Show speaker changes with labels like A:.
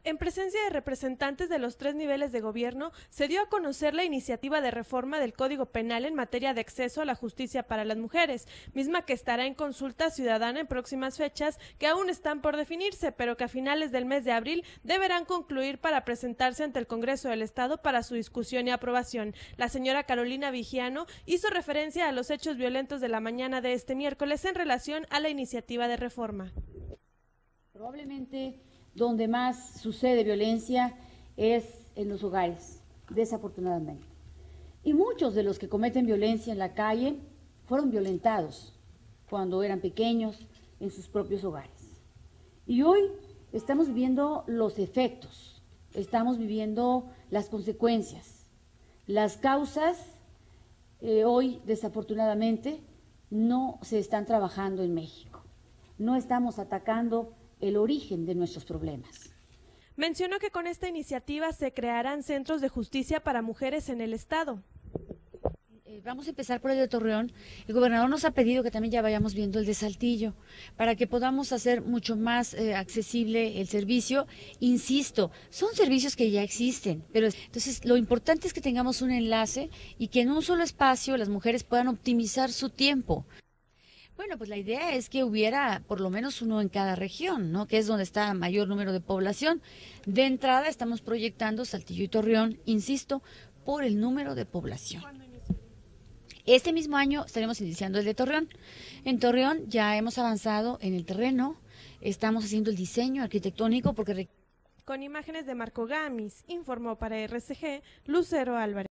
A: En presencia de representantes de los 3 niveles de gobierno, se dio a conocer la iniciativa de reforma del Código Penal en materia de acceso a la justicia para las mujeres, misma que estará en consulta ciudadana en próximas fechas que aún están por definirse, pero que a finales del mes de abril deberán concluir para presentarse ante el Congreso del Estado para su discusión y aprobación. La señora Carolina Vigiano hizo referencia a los hechos violentos de la mañana de este miércoles en relación a la iniciativa de reforma.
B: Probablemente donde más sucede violencia es en los hogares, desafortunadamente. Y muchos de los que cometen violencia en la calle fueron violentados cuando eran pequeños en sus propios hogares. Y hoy estamos viviendo los efectos, estamos viviendo las consecuencias. Las causas hoy, desafortunadamente, no se están trabajando en México. No estamos atacando el origen de nuestros problemas.
A: Mencionó que con esta iniciativa se crearán centros de justicia para mujeres en el estado.
B: Vamos a empezar por el de Torreón. El gobernador nos ha pedido que también ya vayamos viendo el de Saltillo, para que podamos hacer mucho más accesible el servicio. Insisto, son servicios que ya existen, pero entonces lo importante es que tengamos un enlace y que en un solo espacio las mujeres puedan optimizar su tiempo. Bueno, pues la idea es que hubiera por lo menos uno en cada región, ¿no? Que es donde está el mayor número de población. De entrada estamos proyectando Saltillo y Torreón, insisto, por el número de población. Este mismo año estaremos iniciando el de Torreón. En Torreón ya hemos avanzado en el terreno, estamos haciendo el diseño arquitectónico porque...
A: Con imágenes de Marco Gamis, informó para RCG Lucero Álvarez.